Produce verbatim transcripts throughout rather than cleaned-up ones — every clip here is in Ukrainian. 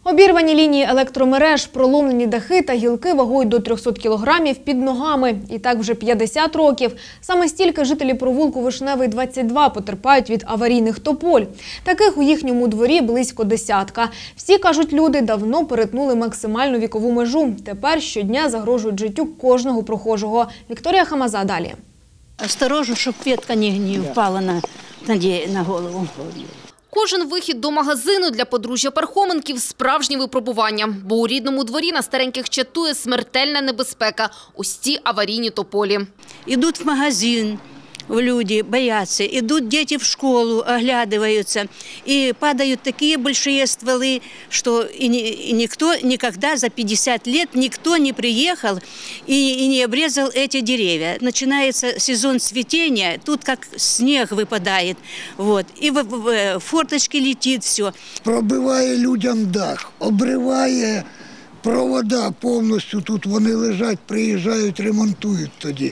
Обірвані лінії електромереж, проломлені дахи та гілки вагою до трьохсот кілограмів під ногами. І так вже п'ятдесят років. Саме стільки жителі провулку Вишневий, двадцять два потерпають від аварійних тополь. Таких у їхньому дворі близько десятка. Всі, кажуть люди, давно перетнули максимальну вікову межу. Тепер щодня загрожують життю кожного прохожого. Вікторія Хамаза далі. Осторожно, щоб ветка не, не впала на, на, на голову. Кожен вихід до магазину для подружжя Пархоменків – справжнє випробування. Бо у рідному дворі на стареньких чатує смертельна небезпека – ось ці аварійні тополі. Ідуть в магазин, люди боятся, идут дети в школу, оглядываются, и падают такие большие стволы, что и, ни, и никто никогда за пятьдесят лет никто не приехал и, и не обрезал эти деревья. Начинается сезон цветения, тут как снег выпадает, вот, и в, в форточке летит все. Пробиває людям дах, обриває провода повністю, тут вони лежать, приїжджають, ремонтують тоді.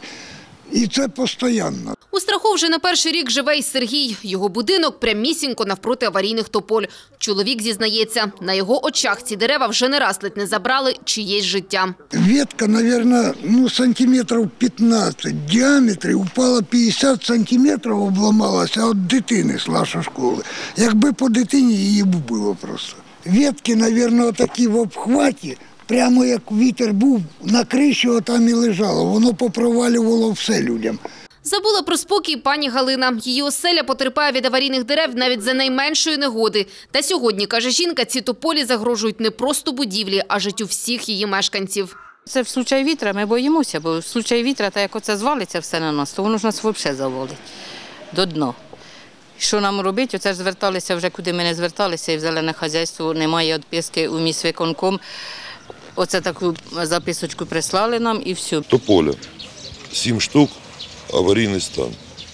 І це постійно. У страху вже на перший рік живе й Сергій. Його будинок прямісінько навпроти аварійних тополь. Чоловік зізнається, на його очах ці дерева вже не раз ледь не забрали чиєсь життя. Ветка, мабуть, ну, сантиметрів п'ятнадцять в діаметрі, упала п'ятдесят сантиметрів, обламалася від дитини з нашої школи. Якби по дитині її б було просто. Ветки, мабуть, такі в обхваті. Прямо як вітер був, на криші отам і лежало. Воно попровалювало все людям. Забула про спокій пані Галина. Її оселя потерпає від аварійних дерев навіть за найменшої негоди. Та сьогодні, каже жінка, ці тополі загрожують не просто будівлі, а життю всіх її мешканців. Це в случаї вітра ми боїмося, бо в случаї вітра, та як оце звалиться все на нас, то воно ж нас взагалі завалить до дна. Що нам робити? Оце ж зверталися вже, куди ми не зверталися, і в зелене хазяйство немає відписки у міськвиконком. Оце таку записочку прислали нам і все. Тополя. Сім штук, аварійний стан.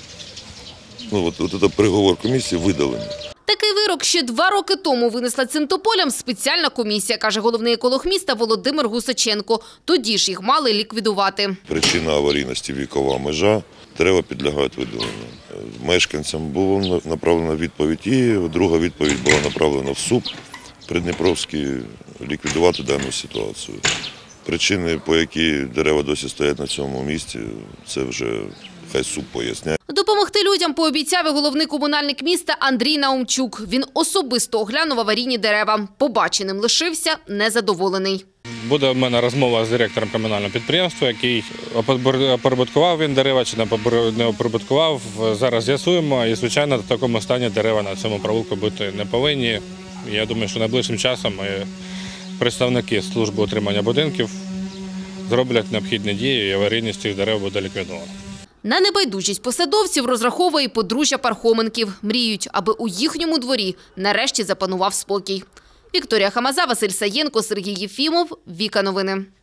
Ну, от, от це приговор комісії видалений. Такий вирок ще два роки тому винесла цим тополям спеціальна комісія, каже головний еколог міста Володимир Гусаченко. Тоді ж їх мали ліквідувати. Причина аварійності – вікова межа. Дерева підлягають видаленню. Мешканцям було направлено відповідь і друга відповідь була направлена в суд Придніпровський ліквідувати дану ситуацію. Причини, по які дерева досі стоять на цьому місці, це вже хай суд поясняє. Допомогти людям пообіцяв і головний комунальник міста Андрій Наумчук. Він особисто оглянув аварійні дерева. Побаченим лишився незадоволений. Буде в мене розмова з директором комунального підприємства, який оприбуткував він дерева чи не оприбуткував. Зараз з'ясуємо і, звичайно, в такому стані дерева на цьому провулку бути не повинні. Я думаю, що найближчим часом представники служби утримання будинків зроблять необхідні дії і аварійність цих дерев буде ліквідована. На небайдужість посадовців розраховує і подружжя Пархоменків. Мріють, аби у їхньому дворі нарешті запанував спокій. Вікторія Хамаза, Василь Саєнко, Сергій Єфімов. Віка Новини.